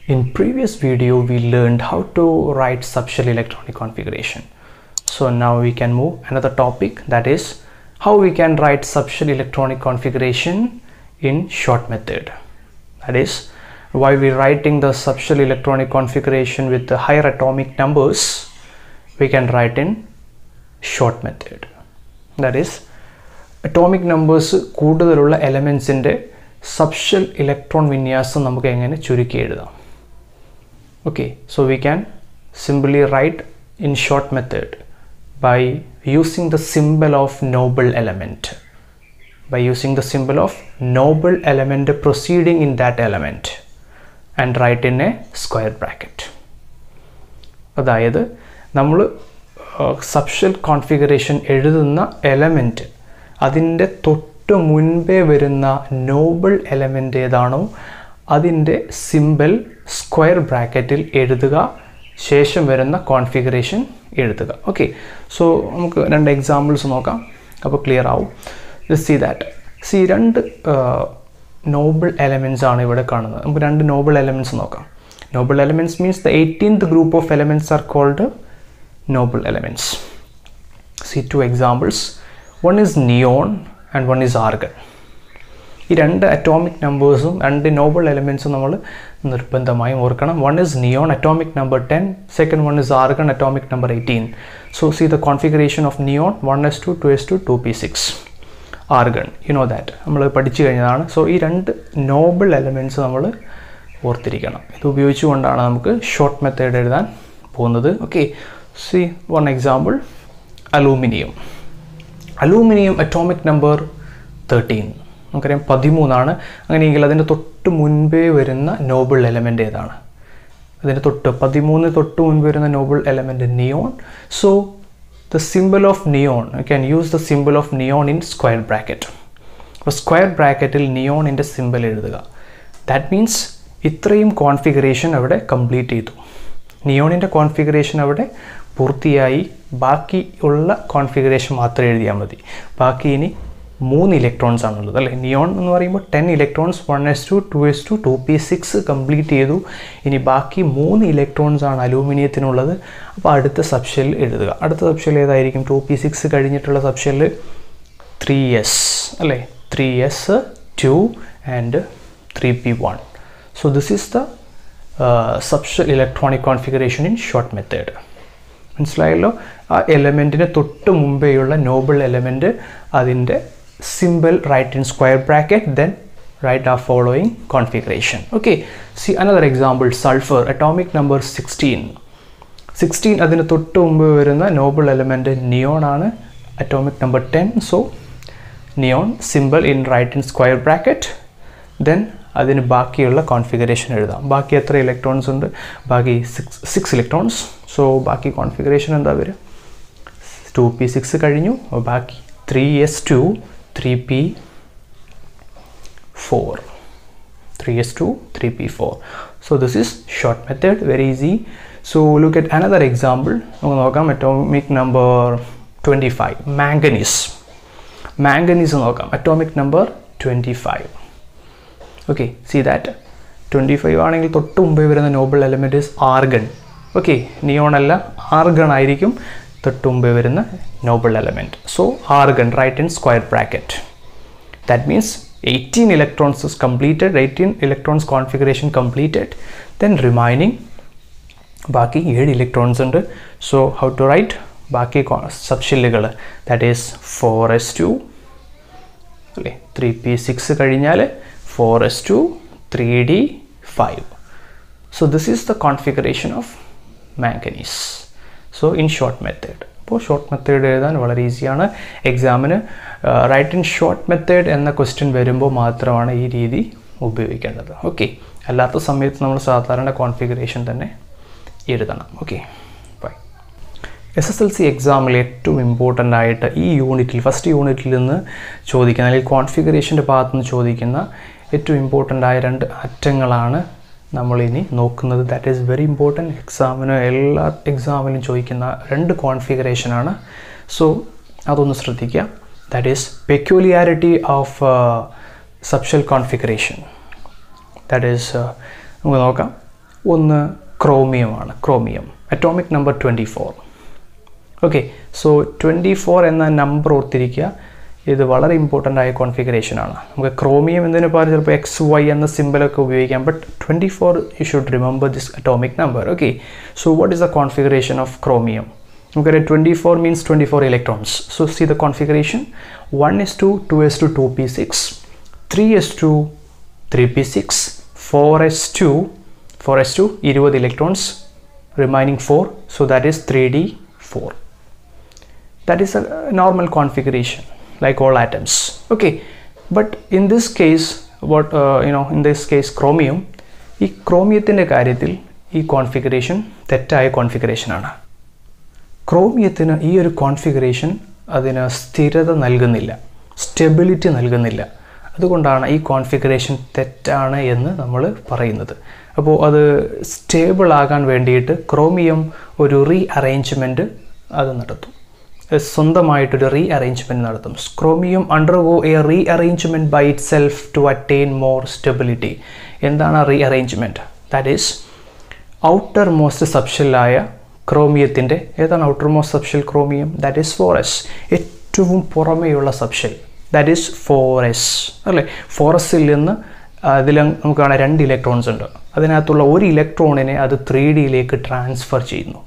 In previous video, we learned how to write subshell electronic configuration. So now we can move another topic, that is how we can write subshell electronic configuration in short method. That is why we're writing the subshell electronic configuration with the higher atomic numbers, we can write in short method. That is atomic numbers കൂടുതലുള്ള elementsന്റെ subshell electron വിന്യാസം നമുക്ക് എങ്ങനെ ചുരുക്കി എഴുതാം. Okay, so we can simply write in short method by using the symbol of noble element. By using the symbol of noble element proceeding in that element and write in a square bracket. അതായത് നമ്മൾ subshell configuration എഴുതുന്ന element അതിൻ്റെ തൊട്ട് മുൻപേ വരുന്ന noble element ഏതാണോ അതിൻ്റെ symbol square ബ്രാക്കറ്റിൽ എഴുതുക, ശേഷം വരുന്ന കോൺഫിഗറേഷൻ എഴുതുക. ഓക്കെ, സോ നമുക്ക് രണ്ട് എക്സാമ്പിൾസ് നോക്കാം, അപ്പോൾ ക്ലിയർ ആവും. സീ ദാറ്റ് രണ്ട് നോബിൾ എലമെൻറ്റ്സ് ആണ് ഇവിടെ കാണുന്നത്. നമുക്ക് രണ്ട് നോബിൾ എലമെൻറ്റ്സ് നോക്കാം. Noble elements means the 18th group of elements are called noble elements. See two examples. One is neon and one is argon. ഈ രണ്ട് അറ്റോമിക് നമ്പേഴ്സും രണ്ട് നോബിൾ എലമെൻറ്റ്സും നമ്മൾ നിർബന്ധമായും ഓർക്കണം. One is neon atomic number 10, second one is argon atomic number 18. So see the configuration of neon 1s2 2s2 2p6. Argon you know that നമ്മൾ പഠിച്ചു കഴിഞ്ഞതാണ്. So ഈ രണ്ട് നോബിൾ എലമെൻറ്റ്സ് നമ്മൾ ഓർത്തിരിക്കണം. ഇത് ഉപയോഗിച്ചുകൊണ്ടാണ് നമുക്ക് ഷോർട്ട് മെത്തേഡ് എഴുതാൻ പോകുന്നത്. Okay, see one example. Aluminium. Aluminium atomic number 13. നമുക്കറിയാം 13 അങ്ങനെയെങ്കിൽ അതിൻ്റെ തൊട്ട് മുൻപേ വരുന്ന നോബിൾ എലമെൻ്റ് ഏതാണ്? അതിൻ്റെ 13 തൊട്ട് മുൻപ് വരുന്ന noble element neon. So the symbol of neon, you can use the symbol of neon in square bracket. അപ്പോൾ സ്ക്വയർ ബ്രാക്കറ്റിൽ നിയോണിൻ്റെ സിമ്പിൾ എഴുതുക. ദാറ്റ് മീൻസ് ഇത്രയും കോൺഫിഗറേഷൻ അവിടെ കംപ്ലീറ്റ് ചെയ്തു. നിയോണിൻ്റെ കോൺഫിഗറേഷൻ അവിടെ പൂർത്തിയായി. ബാക്കി ഉള്ള കോൺഫിഗറേഷൻ മാത്രം എഴുതിയാൽ മതി. ബാക്കി ഇനി 3 ഇലക്ട്രോൺസ് ആണുള്ളത് അല്ലേ. നിയോൺ എന്ന് പറയുമ്പോൾ 10 electrons 1s2 2s2 2p6 complete ചെയ്തു. ഇനി ബാക്കി 3 ഇലക്ട്രോൺസ് ആണ് അലൂമിനിയത്തിനുള്ളത്. അപ്പോൾ അടുത്ത സബ്ഷെൽ എഴുതുക. അടുത്ത സബ്ഷെൽ ഏതായിരിക്കും? 2p6 കഴിഞ്ഞിട്ടുള്ള സബ്ഷെൽ 3s അല്ലേ. 3s 2 and 3p1. So this is the subshell electronic configuration in short method. മനസ്സിലായല്ലോ? ആ എലമെൻറ്റിന് തൊട്ട് മുമ്പേയുള്ള നോബിൾ എലമെൻറ്റ് അതിൻ്റെ symbol write in square bracket, then write our following configuration. Okay, see another example. Sulfur atomic number 16. 16 adinu thottu munpe varuna noble element neon aanu, atomic number 10. So neon symbol in write in square bracket, then adinu baakiyulla configuration ezhudam. Baaki etra electrons undu? Baaki 6 electrons. So baaki configuration endha varu? 2p6 കഴിഞ്ഞു. ബാക്കി 3s2 3p4. 3s2 3p4. So this is short method, very easy. So look at another example. നോക്കാം. atomic number 25. manganese. manganese നോക്കാം. atomic number 25. okay, see that 25 ആണെങ്കിൽ തൊട്ട് മുമ്പേ വരുന്ന noble element is argon. okay, neon അല്ല, argon ആയിരിക്കും തൊട്ട് മുമ്പേ വരുന്ന noble element. So argon write in square bracket. That means 18 electrons is completed, 18 electrons configuration completed. Then remaining ബാക്കി 7 electrons ഉണ്ട്. So how to write ബാക്കി സബ്ഷെല്ലുകൾ? that is 4s2 അല്ലേ. 3p6 കഴിഞ്ഞാൽ 4s2 3d5. So this is the configuration of manganese. So in short method. അപ്പോൾ short method എഴുതാൻ വളരെ ഈസിയാണ്. എക്സാമിന് റൈറ്റ് ഇൻ ഷോർട്ട് മെത്തേഡ് എന്ന ക്വസ്റ്റ്യൻ വരുമ്പോൾ മാത്രമാണ് ഈ രീതി ഉപയോഗിക്കേണ്ടത്. ഓക്കെ, അല്ലാത്ത സമയത്ത് നമ്മൾ സാധാരണ കോൺഫിഗറേഷൻ തന്നെ എഴുതണം. Okay, by. SSLC എക്സാമിൽ ഏറ്റവും ഇമ്പോർട്ടൻ്റ് ആയിട്ട് ഈ യൂണിറ്റിൽ, ഫസ്റ്റ് യൂണിറ്റിൽ നിന്ന് ചോദിക്കുന്ന, അല്ലെങ്കിൽ കോൺഫിഗറേഷൻ്റെ ഭാഗത്ത് നിന്ന് ചോദിക്കുന്ന ഏറ്റവും ഇമ്പോർട്ടൻ്റ് ആയ 2 അറ്റങ്ങളാണ് നമ്മളിനി നോക്കുന്നത്. That is very important. എക്സാമിന് എല്ലാ എക്സാമിലും ചോദിക്കുന്ന 2 കോൺഫിഗറേഷനാണ്. സോ അതൊന്ന് ശ്രദ്ധിക്കുക. That is peculiarity of subshell configuration. That is നമുക്ക് നോക്കാം. ഒന്ന് ക്രോമിയമാണ്. Chromium atomic number 24. Okay, so 24 എന്ന നമ്പർ ഓർത്തിരിക്കുക. ഇത് വളരെ ഇമ്പോർട്ടൻ്റ് ആയ കോൺഫിഗറേഷനാണ്. നമുക്ക് ക്രോമിയം എന്നതിന് പകരം ചിലപ്പോൾ XY എന്ന സിമ്പിളൊക്കെ ഉപയോഗിക്കാം, but 24 you should remember this atomic number. Okay, so what is the configuration of chromium? നമുക്കറിയാം 24 means 24 electrons. So see the configuration: 1s2 2s2 2p6, 3s2 3p6, 4s2 20 electrons, remaining 4, so that is 3d4. That is a normal configuration like all atoms. Okay, but in this case what in this case chromium, ഈ ക്രോമിയത്തിൻ്റെ കാര്യത്തിൽ ഈ configuration തെറ്റായ കോൺഫിഗറേഷനാണ്. ക്രോമിയത്തിന് ഈ ഒരു configuration അതിന് സ്ഥിരത നൽകുന്നില്ല, stability നൽകുന്നില്ല. അതുകൊണ്ടാണ് ഈ കോൺഫിഗറേഷൻ തെറ്റാണ് എന്ന് നമ്മൾ പറയുന്നത്. അപ്പോൾ അത് സ്റ്റേബിൾ ആകാൻ വേണ്ടിയിട്ട് ക്രോമിയം ഒരു റീഅറേഞ്ച്മെൻറ്റ് അത് നടത്തും, സ്വന്തമായിട്ടൊരു റീഅറേഞ്ച്മെൻറ്റ് നടത്തും. Chromium undergo a rearrangement by itself to attain more stability. എന്താണ് റീഅറേഞ്ച്മെൻറ്റ്? ദാറ്റ് ഈസ് ഔട്ടർ മോസ്റ്റ് സബ്ഷെല്ലായ ക്രോമിയത്തിൻ്റെ, ഏതാണ് ഔട്ടർ മോസ്റ്റ് സബ്ഷെൽ ക്രോമിയം? ദാറ്റ് ഈസ് 4s. ഏറ്റവും പുറമെയുള്ള സബ്ഷെൽ ദാറ്റ് ഈസ് 4s അല്ലേ. 4sൽ നിന്ന് അതിൽ നമുക്ക് കാണാൻ 2 ഇലക്ട്രോൺസ് ഉണ്ട്. അതിനകത്തുള്ള ഒരു ഇലക്ട്രോണിനെ അത് 3Dയിലേക്ക് ട്രാൻസ്ഫർ ചെയ്യുന്നു.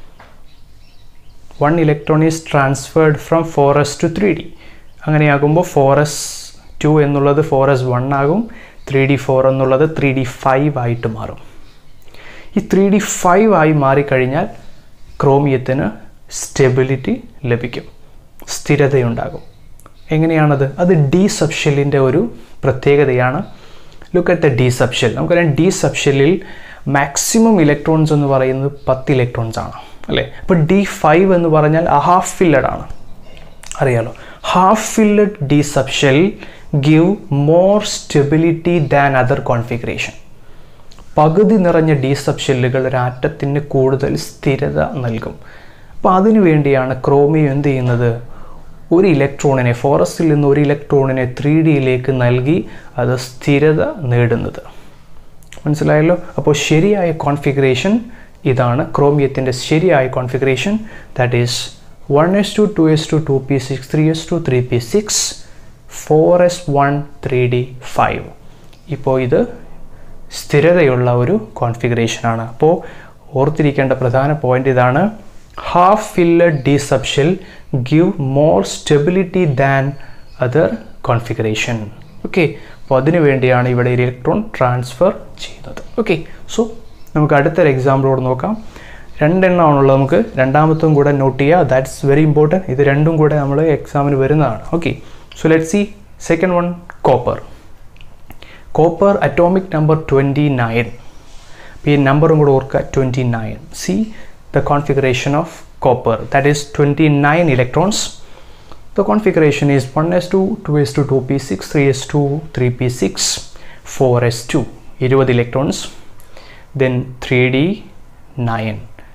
1 electron is transferred from 4s to 3D. അങ്ങനെയാകുമ്പോൾ 4s2 എന്നുള്ളത് 4s1 ആകും, 3d4 എന്നുള്ളത് 3d5 ആയിട്ട് മാറും. ഈ 3d5 ആയി മാറിക്കഴിഞ്ഞാൽ ക്രോമിയത്തിന് സ്റ്റെബിലിറ്റി ലഭിക്കും, സ്ഥിരതയുണ്ടാകും. എങ്ങനെയാണത്? അത് ഡി സബ്ഷെല്ലിൻ്റെ ഒരു പ്രത്യേകതയാണ്. Look at the D subshell. നമുക്കറിയാം ഡി സബ്ഷെല്ലിൽ മാക്സിമം ഇലക്ട്രോൺസ് എന്ന് പറയുന്നത് 10 ഇലക്ട്രോൺസ് ആണ് അല്ലേ. അപ്പോൾ D5 എന്ന് പറഞ്ഞാൽ ഹാഫ് ഫില്ലഡ് ആണ്, അറിയാലോ. Half filled D subshell give more stability than other configuration. പകുതി നിറഞ്ഞ ഡി സബ്ഷെല്ലുകൾ ഒരു ആറ്റത്തിന് കൂടുതൽ സ്ഥിരത നൽകും. അപ്പോൾ അതിനു വേണ്ടിയാണ് ക്രോമിയം എന്ത് ചെയ്യുന്നത്? ഒരു ഇലക്ട്രോണിനെ 4sൽ നിന്ന് ഒരു ഇലക്ട്രോണിനെ 3Dയിലേക്ക് നൽകി അത് സ്ഥിരത നേടുന്നത്. മനസ്സിലായല്ലോ? അപ്പോൾ ശരിയായ കോൺഫിഗറേഷൻ ഇതാണ്. ക്രോമിയത്തിൻ്റെ ശരിയായ configuration that is 1s2 2s2 2p6, 3s2 3p6, 4s1 3d5. ഇപ്പോൾ ഇത് സ്ഥിരതയുള്ള ഒരു കോൺഫിഗറേഷനാണ്. അപ്പോൾ ഓർത്തിരിക്കേണ്ട പ്രധാന പോയിന്റ് ഇതാണ്: half filled D subshell give more stability than other configuration. Okay, അപ്പോൾ അതിനു വേണ്ടിയാണ് ഇവിടെ ഇലക്ട്രോൺ ട്രാൻസ്ഫർ ചെയ്യുന്നത്. ഓക്കെ, സോ നമുക്ക് അടുത്തൊരു എക്സാമ്പിളോട് നോക്കാം. 2 എണ്ണമാണുള്ളത്. നമുക്ക് രണ്ടാമത്തും കൂടെ നോട്ട് ചെയ്യുക. That's very important. ഇത് രണ്ടും കൂടെ നമ്മൾ എക്സാമിന് വരുന്നതാണ്. Okay, so let see second one, copper. Copper atomic number 29. ഈ നമ്പറും കൂടെ ഓർക്കുക, 29. See the configuration of copper, that is 29 electrons. The configuration is 1s2 2s2 2p6, 3s2 3p6, 4s2 20 electrons, then 3d9.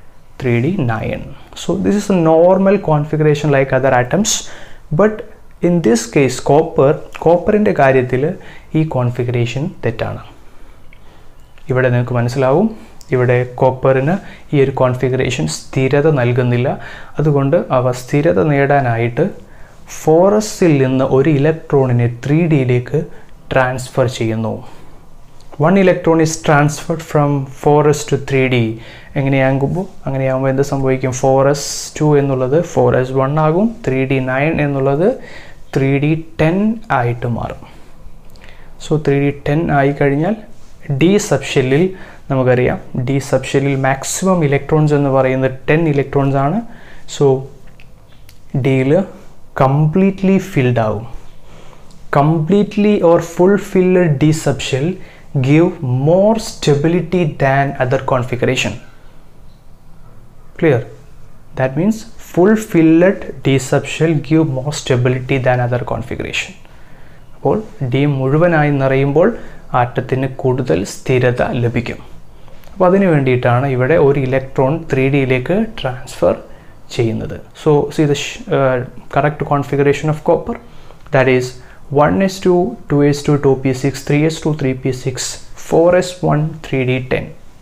So this is a normal configuration like other atoms, but in this case കോപ്പറിൻ്റെ കാര്യത്തിൽ ഈ configuration തെറ്റാണ്. ഇവിടെ നിങ്ങൾക്ക് മനസ്സിലാവും, ഇവിടെ കോപ്പറിന് ഈ ഒരു കോൺഫിഗറേഷൻ സ്ഥിരത നൽകുന്നില്ല. അതുകൊണ്ട് അവ സ്ഥിരത നേടാനായിട്ട് 4sൽ നിന്ന് ഒരു ഇലക്ട്രോണിനെ 3Dയിലേക്ക് ട്രാൻസ്ഫർ ചെയ്യുന്നു. 1 electron is transferred from 4s to 3D. അങ്ങനെയാകുമ്പോൾ എന്ത് സംഭവിക്കും? 4s2 എന്നുള്ളത് 4s1 ആകും, 3d9 എന്നുള്ളത് 3d10 ആയിട്ട് മാറും. സോ 3d10 ആയി കഴിഞ്ഞാൽ ഡി സബ്ഷെല്ലിൽ നമുക്കറിയാം, ഡി സബ്ഷെല്ലിൽ മാക്സിമം ഇലക്ട്രോൺസ് എന്ന് പറയുന്നത് 10 ഇലക്ട്രോൺസ് ആണ്. സോ ഡിയിൽ കംപ്ലീറ്റ്ലി ഫിൽഡ് ആവും. Completely or full filled D subshell give more stability than other configuration. Clear? That means full filled D subshell give more stability than other configuration. അപ്പോൾ D മുഴുവനായി നിറയുമ്പോൾ ആറ്റത്തിന് കൂടുതൽ സ്ഥിരത ലഭിക്കും. അപ്പോൾ അതിനു വേണ്ടിയിട്ടാണ് ഇവിടെ ഒരു ഇലക്ട്രോൺ 3Dയിലേക്ക് ട്രാൻസ്ഫർ ചെയ്യുന്നത്. So see the correct configuration of copper, that is 1s2 2s2 2p6, 3s2 3p6, 4s1 3d10.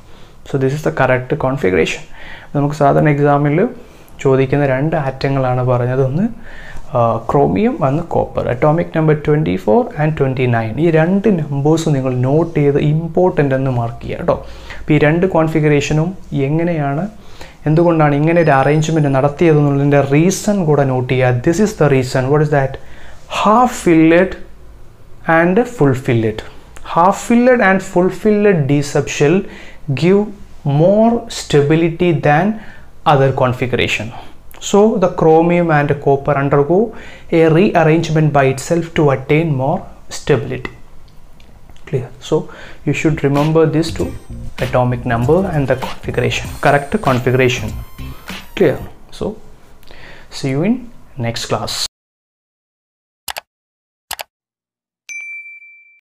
So this is the correct configuration. നമുക്ക് സാധാരണ എക്സാമിൽ ചോദിക്കുന്ന രണ്ട് ആറ്റങ്ങളാണ് പറഞ്ഞത്, ഒന്ന് ക്രോമിയം, ഒന്ന് കോപ്പർ. Atomic number 24 and 29. ഈ രണ്ട് നമ്പേഴ്സ് നിങ്ങൾ നോട്ട് ചെയ്ത് ഇമ്പോർട്ടൻ്റ് എന്ന് മാർക്ക് ചെയ്യുക കേട്ടോ. അപ്പോൾ ഈ രണ്ട് കോൺഫിഗറേഷനും എങ്ങനെയാണ്, എന്തുകൊണ്ടാണ് ഇങ്ങനെ ഒരു അറേഞ്ച്മെൻറ്റ് നടത്തിയതെന്നുള്ളതിൻ്റെ റീസൺ കൂടെ നോട്ട് ചെയ്യുക. This is the reason. What is that? Half filled and full filled. Half filled and full filled D subshell give more stability than other configuration. So the chromium and copper undergo a rearrangement by itself to attain more stability. Clear? So you should remember this two: atomic number and the configuration, correct configuration. Clear? So see you in next class.